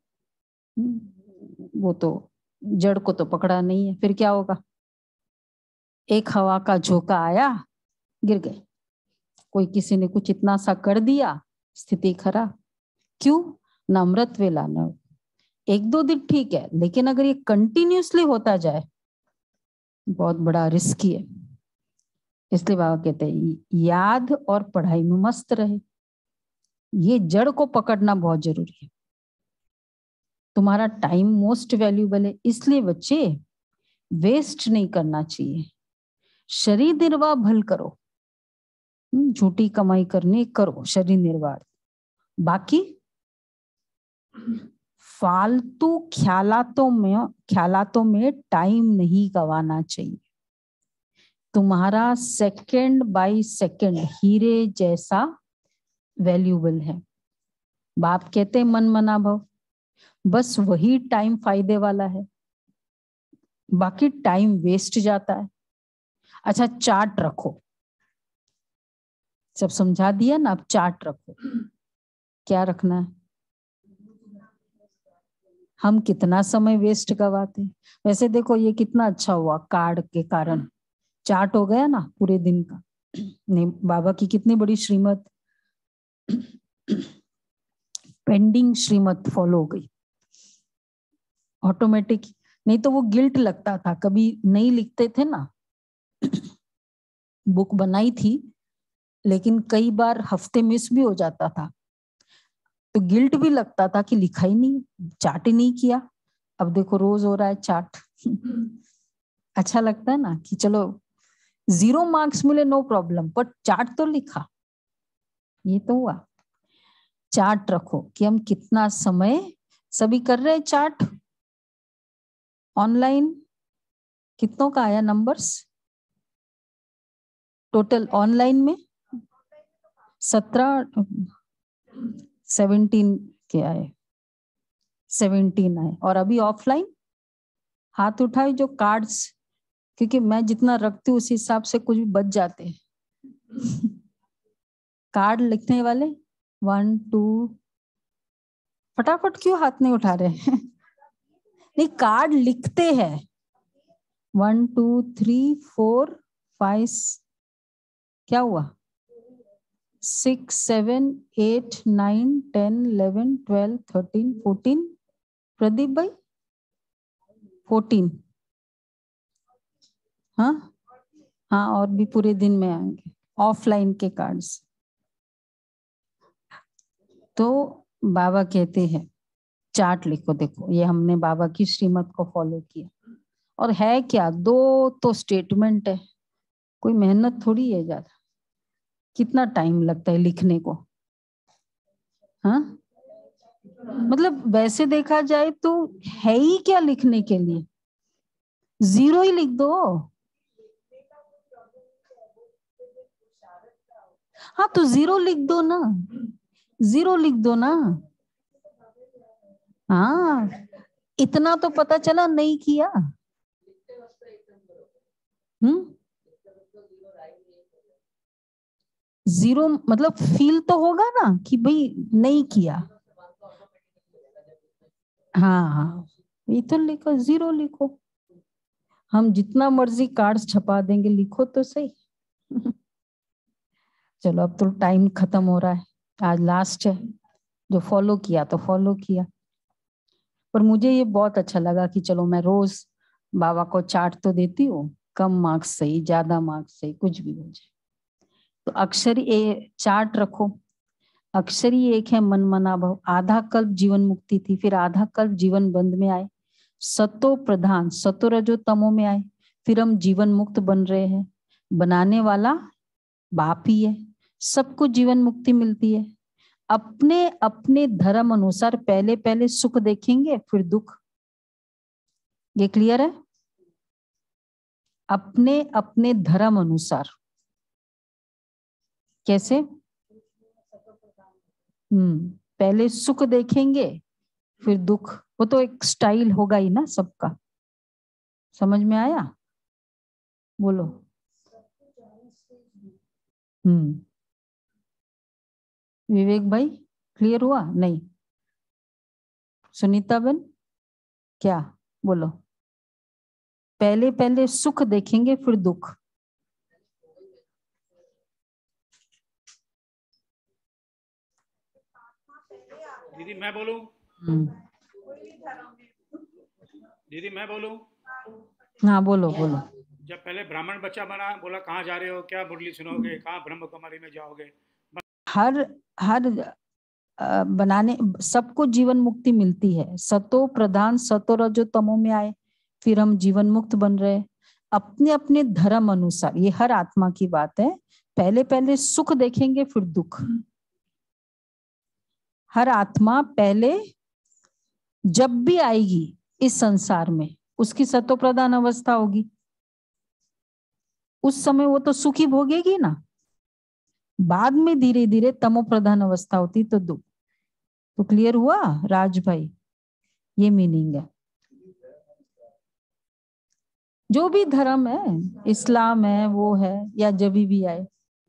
वो तो जड़ को तो पकड़ा नहीं है। फिर क्या होगा, एक हवा का झोंका आया, गिर गए। कोई किसी ने कुछ इतना सा कर दिया, स्थिति खराब। क्यों? न अमृत वेला, न एक दो दिन ठीक है, लेकिन अगर ये कंटिन्यूसली होता जाए बहुत बड़ा रिस्की है। इसलिए बाबा कहते हैं याद और पढ़ाई में मस्त रहे, ये जड़ को पकड़ना बहुत जरूरी है। तुम्हारा टाइम मोस्ट वैल्यूबल है, इसलिए बच्चे वेस्ट नहीं करना चाहिए। शरीर निर्वाह भल करो, झूठी कमाई करनी करो शरीर निर्वाह, बाकी फालतू ख्यालातों में ख्यालातों में टाइम नहीं गवाना चाहिए। तुम्हारा सेकंड बाय सेकंड हीरे जैसा वैल्यूबल है। बाप कहते मन मना भव, बस वही टाइम फायदे वाला है, बाकी टाइम वेस्ट जाता है। अच्छा चार्ट रखो, सब समझा दिया ना, अब चार्ट रखो। क्या रखना है, हम कितना समय वेस्ट गवाते। वैसे देखो ये कितना अच्छा हुआ, कार्ड के कारण चार्ट हो गया ना पूरे दिन का। नहीं, बाबा की कितनी बड़ी श्रीमत, पेंडिंग श्रीमत फॉलो हो गई ऑटोमेटिक। नहीं तो वो गिल्ट लगता था, कभी नहीं लिखते थे ना। बुक बनाई थी लेकिन कई बार हफ्ते मिस भी हो जाता था, तो गिल्ट भी लगता था कि लिखा ही नहीं, चार्ट ही नहीं किया। अब देखो रोज हो रहा है चार्ट। अच्छा लगता है ना कि चलो जीरो मार्क्स मिले नो प्रॉब्लम, पर चार्ट तो लिखा, ये तो हुआ। चार्ट रखो कि हम कितना समय, सभी कर रहे हैं चार्ट ऑनलाइन। कितनों का आया नंबर्स टोटल ऑनलाइन में? सत्रह सेवनटीन के आए, सेवनटीन आए। और अभी ऑफलाइन हाथ उठाए जो कार्ड्स, क्योंकि मैं जितना रखती हूँ उस हिसाब से कुछ भी बच जाते हैं। कार्ड लिखने वाले वन टू, फटाफट क्यों हाथ नहीं उठा रहे हैं? नहीं, कार्ड लिखते हैं one two three four five, क्या हुआ, six seven eight nine ten eleven twelve thirteen fourteen. Pradeep भाई फोर्टीन, हाँ हाँ, और भी पूरे दिन में आएंगे ऑफलाइन के कार्ड्स। तो बाबा कहते हैं चार्ट लिखो। देखो ये हमने बाबा की श्रीमत को फॉलो किया, और है क्या, दो तो स्टेटमेंट है, कोई मेहनत थोड़ी है ज्यादा। कितना टाइम लगता है लिखने को, हाँ? मतलब वैसे देखा जाए तो है ही क्या लिखने के लिए, जीरो ही लिख दो। हाँ तो जीरो लिख दो ना, जीरो लिख दो ना। हाँ इतना तो पता चला नहीं किया। हम्म, जीरो मतलब फील तो होगा ना कि भाई नहीं किया। हाँ हाँ, ये तो लिखो, जीरो लिखो। हम जितना मर्जी कार्ड्स छपा देंगे, लिखो तो सही। चलो अब तो टाइम खत्म हो रहा है, आज लास्ट है। जो फॉलो किया तो फॉलो किया, पर मुझे ये बहुत अच्छा लगा कि चलो मैं रोज बाबा को चार्ट तो देती हूँ, कम मार्क्स सही ज्यादा मार्क्स सही कुछ भी हो जाए, तो अक्षरी ए चार्ट रखो, अक्षरी एक है मन मना भव, आधा कल्प जीवन मुक्ति थी, फिर आधा कल्प जीवन बंध में आए, सतो प्रधान सतो रजो तमो में आए, फिर हम जीवन मुक्त बन रहे हैं। बनाने वाला बाप ही है, सबको जीवन मुक्ति मिलती है। अपने अपने धर्म अनुसार पहले पहले सुख देखेंगे फिर दुख। ये क्लियर है? अपने अपने धर्म अनुसार। कैसे? हम्म पहले सुख देखेंगे फिर दुख। वो तो एक स्टाइल होगा ही ना सबका। समझ में आया? बोलो। हम्म विवेक भाई क्लियर हुआ? नहीं? सुनीता बहन क्या? बोलो। पहले पहले सुख देखेंगे फिर दुख। दीदी मैं बोलूं? दीदी मैं बोलूं? हाँ बोलो बोलो। जब पहले ब्राह्मण बच्चा बना, बोला कहाँ जा रहे हो, क्या मुरली सुनोगे, कहाँ ब्रह्म कुमारी में जाओगे? हर हर बनाने सबको जीवन मुक्ति मिलती है। सतो प्रधान सतो रजो तमो में आए, फिर हम जीवन मुक्त बन रहे। अपने अपने धर्म अनुसार, ये हर आत्मा की बात है। पहले पहले सुख देखेंगे फिर दुख। हर आत्मा पहले जब भी आएगी इस संसार में, उसकी सतो प्रधान अवस्था होगी, उस समय वो तो सुखी भोगेगी ना। बाद में धीरे धीरे तमो प्रधान अवस्था होती तो दुख। तो क्लियर हुआ राज भाई? ये मीनिंग है। जो भी धर्म है, इस्लाम है वो है, या जब भी आए,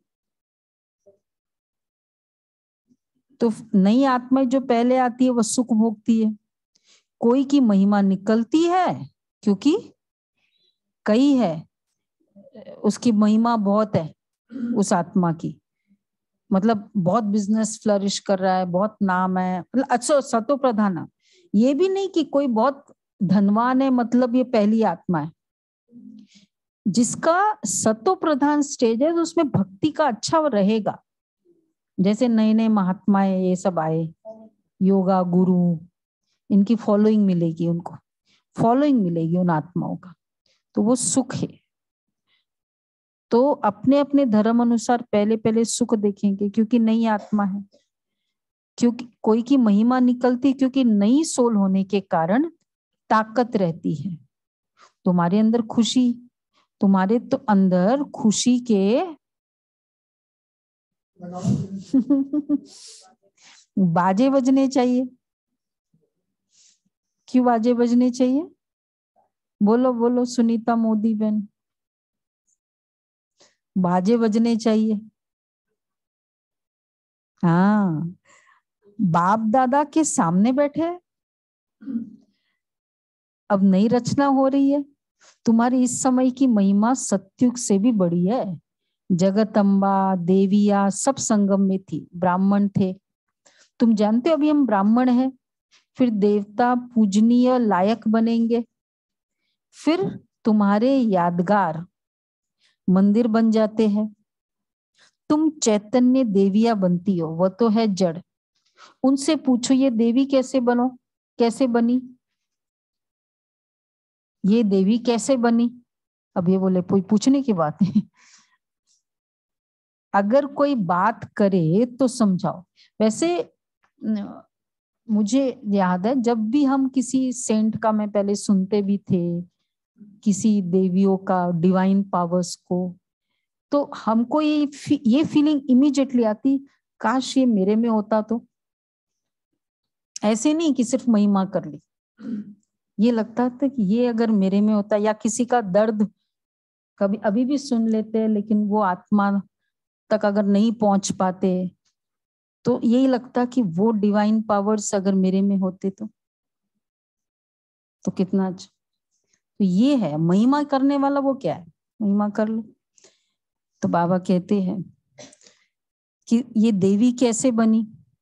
तो नई आत्मा जो पहले आती है वो सुख भोगती है। कोई की महिमा निकलती है क्योंकि कई है, उसकी महिमा बहुत है उस आत्मा की, मतलब बहुत बिजनेस फ्लरिश कर रहा है, बहुत नाम है, मतलब अच्छा सतो प्रधान। ये भी नहीं कि कोई बहुत धनवान है मतलब ये पहली आत्मा है। जिसका सतो प्रधान स्टेज है तो उसमें भक्ति का अच्छा रहेगा। जैसे नए नए महात्माएं ये सब आए, योगा गुरु, इनकी फॉलोइंग मिलेगी, उनको फॉलोइंग मिलेगी उन आत्माओं का, तो वो सुख है। तो अपने अपने धर्म अनुसार पहले पहले सुख देखेंगे क्योंकि नई आत्मा है। क्योंकि कोई की महिमा निकलती क्योंकि नई सोल होने के कारण ताकत रहती है। तुम्हारे अंदर खुशी, तुम्हारे तो अंदर खुशी के बाजे बजने चाहिए। क्यों बाजे बजने चाहिए? बोलो बोलो सुनीता मोदी बहन। बाजे बजने चाहिए। हाँ, बाप दादा के सामने बैठे, अब नई रचना हो रही है। तुम्हारी इस समय की महिमा सत्युग से भी बड़ी है। जगदम्बा देविया सब संगम में थी, ब्राह्मण थे। तुम जानते हो अभी हम ब्राह्मण हैं, फिर देवता पूजनीय लायक बनेंगे, फिर तुम्हारे यादगार मंदिर बन जाते हैं। तुम चैतन्य देविया बनती हो, वह तो है जड़। उनसे पूछो ये देवी कैसे बनो, कैसे बनी, ये देवी कैसे बनी? अब ये बोले कोई पूछने की बात है। अगर कोई बात करे तो समझाओ। वैसे मुझे याद है जब भी हम किसी सेंट का, मैं पहले सुनते भी थे, किसी देवियों का, डिवाइन पावर्स को, तो हमको ये फी, ये फीलिंग इमीडिएटली आती, काश ये मेरे में होता तो। ऐसे नहीं कि सिर्फ महिमा कर ली, ये लगता था कि ये अगर मेरे में होता, या किसी का दर्द कभी अभी भी सुन लेते हैं लेकिन वो आत्मा तक अगर नहीं पहुंच पाते, तो यही लगता कि वो डिवाइन पावर्स अगर मेरे में होते तो तो कितना अच्छा। तो ये है महिमा करने वाला, वो क्या है, महिमा कर लो। तो बाबा कहते हैं कि ये देवी कैसे बनी,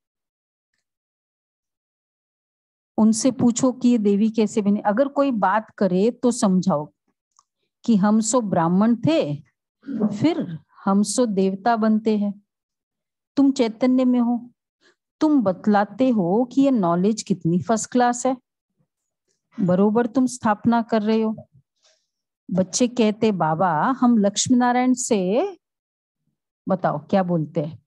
उनसे पूछो कि ये देवी कैसे बनी। अगर कोई बात करे तो समझाओ कि हम सो ब्राह्मण थे, फिर हम सो देवता बनते हैं, तुम चैतन्य में हो, तुम बतलाते हो कि ये नॉलेज कितनी फर्स्ट क्लास है, बरोबर तुम स्थापना कर रहे हो। बच्चे कहते बाबा हम लक्ष्मी नारायण से, बताओ क्या बोलते हैं?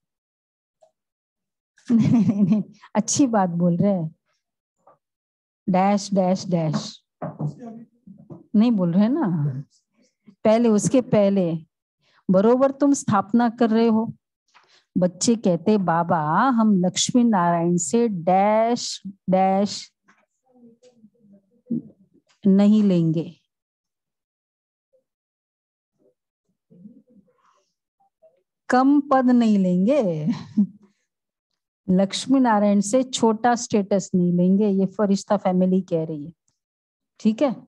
नहीं नहीं नहीं, अच्छी बात बोल रहे हैं, डैश डैश डैश नहीं बोल रहे ना, पहले उसके पहले बरोबर तुम स्थापना कर रहे हो। बच्चे कहते बाबा हम लक्ष्मी नारायण से डैश डैश नहीं लेंगे, कम पद नहीं लेंगे, लक्ष्मी नारायण से छोटा स्टेटस नहीं लेंगे, ये फरिश्ता फैमिली कह रही है, ठीक है।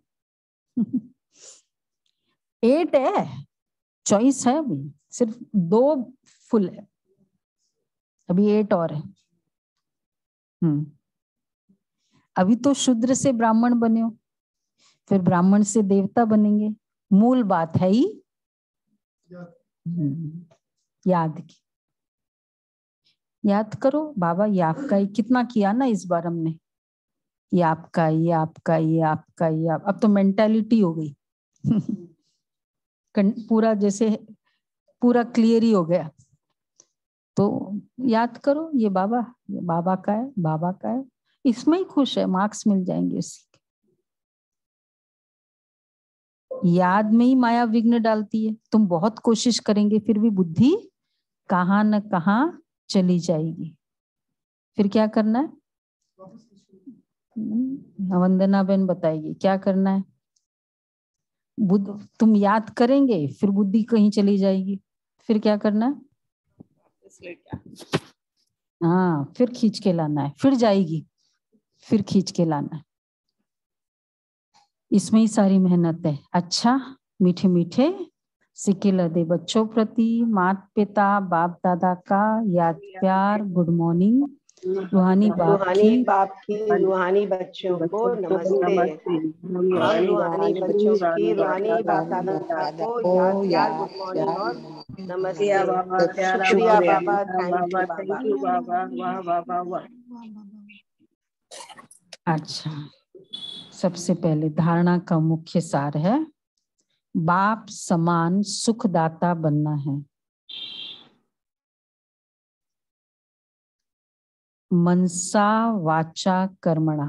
एट है, चॉइस है, अभी सिर्फ दो फुल है, अभी एट और है। हम्म अभी तो शूद्र से ब्राह्मण बने हो, फिर ब्राह्मण से देवता बनेंगे, मूल बात है ही याद की। याद करो बाबा, ये आपका ही, कितना किया ना इस बार हमने, ये आपका, ये आपका, ये आपका, ये आप, अब तो मेंटालिटी हो गई। पूरा जैसे पूरा क्लियर ही हो गया, तो याद करो ये बाबा, ये बाबा का है, बाबा का है, इसमें ही खुश है, मार्क्स मिल जाएंगे उसी के। याद में ही माया विघ्न डालती है, तुम बहुत कोशिश करेंगे फिर भी बुद्धि कहाँ न कहाँ चली जाएगी। फिर क्या करना है, वंदना बहन बताएगी क्या करना है। बुद्ध तुम याद करेंगे फिर बुद्धि कहीं चली जाएगी, फिर क्या करना है, हाँ फिर खींच के लाना है, फिर जाएगी, फिर खींच के लाना है, इसमें ही सारी मेहनत है। अच्छा, मीठे मीठे सिक्के लदे बच्चों प्रति माता पिता बाप दादा का याद प्यार, गुड मॉर्निंग। रूहानी बाप की, बाप की रूहानी बच्चों को नमस्ते। हम रूहानी बच्चों की रूहानी बाप दादा को याद प्यार, गुड मॉर्निंग और नमस्ते। शुक्रिया बाबा, थैंक यू बाबा। वाह वाह वाह वाह। अच्छा, सबसे पहले धारणा का मुख्य सार है, बाप समान सुखदाता बनना है। मनसा वाचा कर्मणा,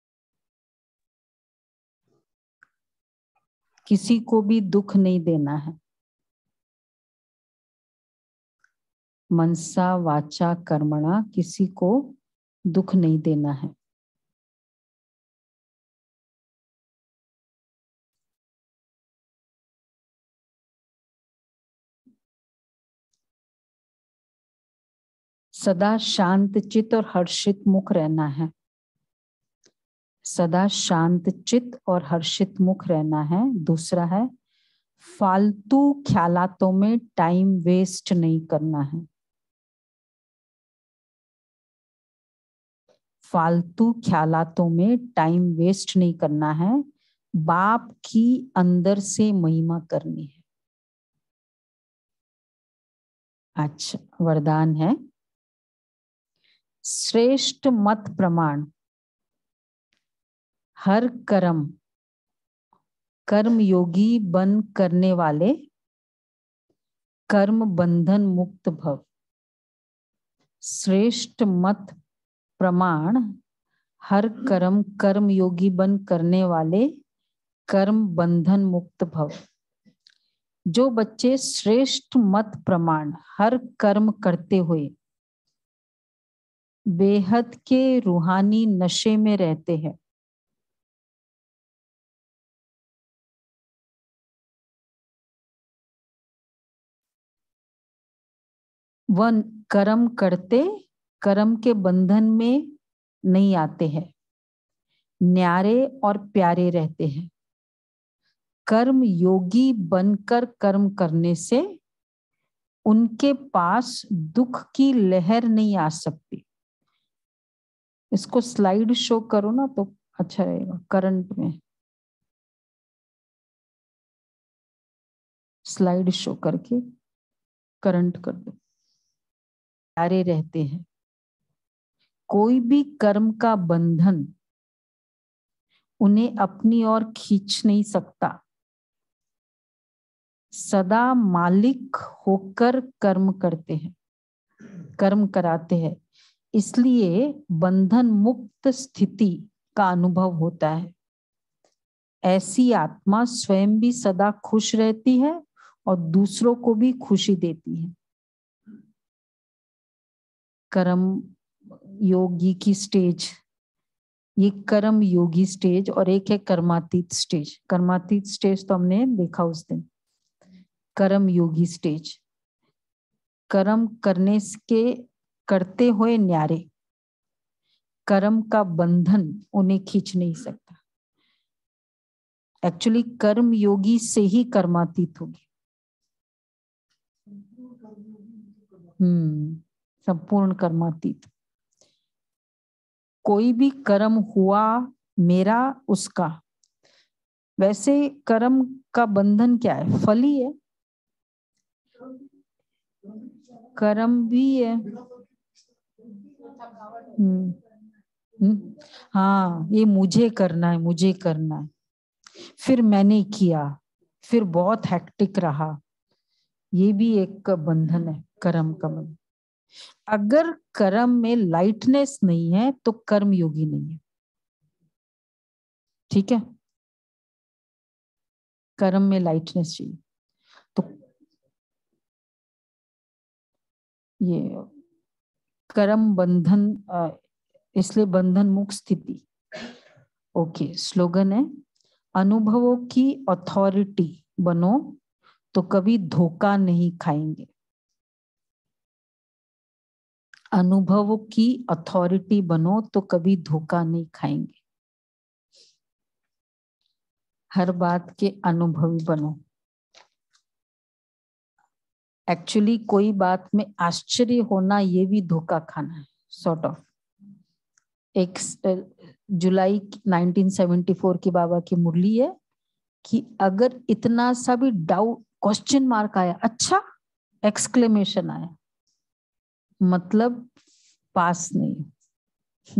किसी को भी दुख नहीं देना है। मनसा वाचा कर्मणा, किसी को दुख नहीं देना है। सदा शांत चित और हर्षित मुख रहना है। सदा शांत चित और हर्षित मुख रहना है। दूसरा है, फालतू ख्यालातों में टाइम वेस्ट नहीं करना है। फालतू ख्यालातों में टाइम वेस्ट नहीं करना है। बाप की अंदर से महिमा करनी है। अच्छा, वरदान है, श्रेष्ठ मत प्रमाण, हर कर्म कर्म योगी बन करने वाले कर्म बंधन मुक्त भव। श्रेष्ठ मत प्रमाण, हर कर्म कर्म योगी बन करने वाले कर्म बंधन मुक्त भव। जो बच्चे श्रेष्ठ मत प्रमाण हर कर्म करते हुए बेहद के रूहानी नशे में रहते हैं, वह कर्म करते कर्म के बंधन में नहीं आते हैं, न्यारे और प्यारे रहते हैं। कर्म योगी बनकर कर्म करने से उनके पास दुख की लहर नहीं आ सकती। इसको स्लाइड शो करो ना तो अच्छा रहेगा। करंट में स्लाइड शो करके करंट कर दो। प्यारे रहते हैं, कोई भी कर्म का बंधन उन्हें अपनी ओर खींच नहीं सकता। सदा मालिक होकर कर्म करते हैं, कर्म कराते हैं, इसलिए बंधन मुक्त स्थिति का अनुभव होता है। ऐसी आत्मा स्वयं भी सदा खुश रहती है और दूसरों को भी खुशी देती है। कर्म योगी की स्टेज, ये कर्म योगी स्टेज, और एक है कर्मातीत स्टेज। कर्मातीत स्टेज तो हमने देखा उस दिन। कर्म योगी स्टेज, कर्म करने के करते हुए न्यारे, कर्म का बंधन उन्हें खींच नहीं सकता। एक्चुअली कर्म योगी से ही कर्मातीत होगी। हम्म संपूर्ण कर्मातीत। कोई भी कर्म हुआ मेरा उसका। वैसे कर्म का बंधन क्या है? फल ही है। कर्म भी है। हम्म हम्म हाँ, ये मुझे करना है, मुझे करना है, फिर मैंने किया, फिर बहुत हेक्टिक रहा, ये भी एक बंधन है, कर्म का बंधन। अगर कर्म में लाइटनेस नहीं है तो कर्म योगी नहीं है। ठीक है, कर्म में लाइटनेस चाहिए। तो ये कर्म बंधन, इसलिए बंधन मुक्त स्थिति। ओके, स्लोगन है, अनुभवों की अथॉरिटी बनो तो कभी धोखा नहीं खाएंगे। अनुभवों की अथॉरिटी बनो तो कभी धोखा नहीं खाएंगे। हर बात के अनुभवी बनो। एक्चुअली कोई बात में आश्चर्य होना, ये भी धोखा खाना है, सॉर्ट ऑफ। एक जुलाई नाइनटीन सेवेंटी फोर की बाबा की मुरली है कि अगर इतना सा भी डाउट, क्वेश्चन मार्क आया, अच्छा एक्सक्लेमेशन आया, मतलब पास नहीं।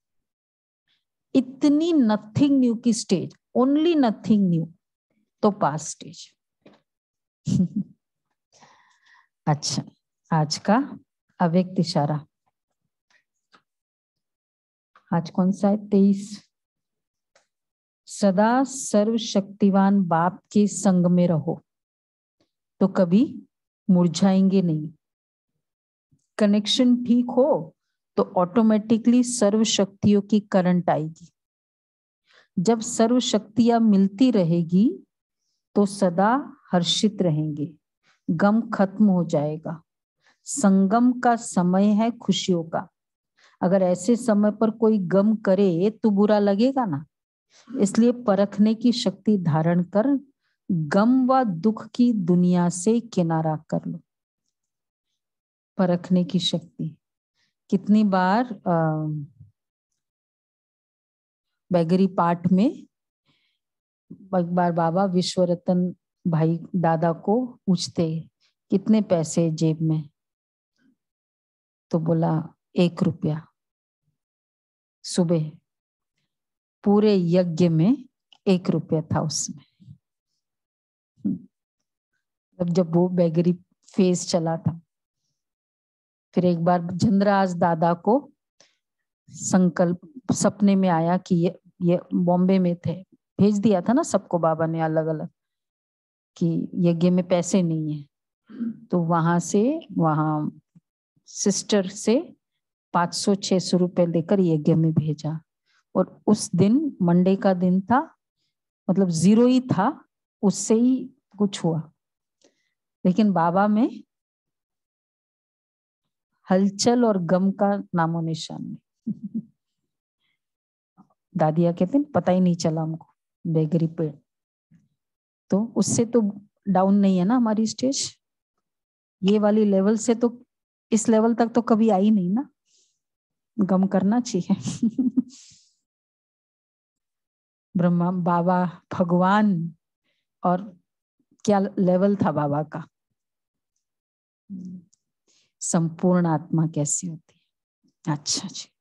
इतनी नथिंग न्यू की स्टेज, ओनली नथिंग न्यू, तो पास स्टेज। अच्छा, आज का अव्यक्त इशारा, आज कौन सा है? तेईस। सदा सर्वशक्तिवान बाप के संग में रहो तो कभी मुरझाएंगे नहीं। कनेक्शन ठीक हो तो ऑटोमेटिकली सर्व शक्तियों की करंट आएगी। जब सर्व शक्तियां मिलती रहेगी तो सदा हर्षित रहेंगे, गम खत्म हो जाएगा। संगम का समय है खुशियों का। अगर ऐसे समय पर कोई गम करे तो बुरा लगेगा ना, इसलिए परखने की शक्ति धारण कर गम व दुख की दुनिया से किनारा कर लो। परखने की शक्ति। कितनी बार बैगरी पाठ में एक बार बाबा विश्वरतन भाई दादा को पूछते कितने पैसे जेब में, तो बोला एक रुपया। सुबह पूरे यज्ञ में एक रुपया था उसमें। अब जब वो बैगरी फेज चला था, फिर एक बार चंद्रहास दादा को संकल्प सपने में आया कि ये ये बॉम्बे में थे, भेज दिया था ना सबको बाबा ने अलग अलग कि यज्ञ में पैसे नहीं है, तो वहां से वहां सिस्टर से पाँच सौ छह सौ रुपए लेकर यज्ञ में भेजा। और उस दिन मंडे का दिन था, मतलब जीरो ही था, उससे ही कुछ हुआ। लेकिन बाबा में हलचल और गम का नामो निशान नहीं। दादिया कहते हैं पता ही नहीं चला हमको बेगरी पे। तो उससे तो डाउन नहीं है ना हमारी स्टेज, ये वाली लेवल से तो इस लेवल तक तो कभी आई नहीं ना, गम करना चाहिए। ब्रह्मा बाबा भगवान, और क्या लेवल था बाबा का। संपूर्ण आत्मा कैसी होती है। अच्छा जी,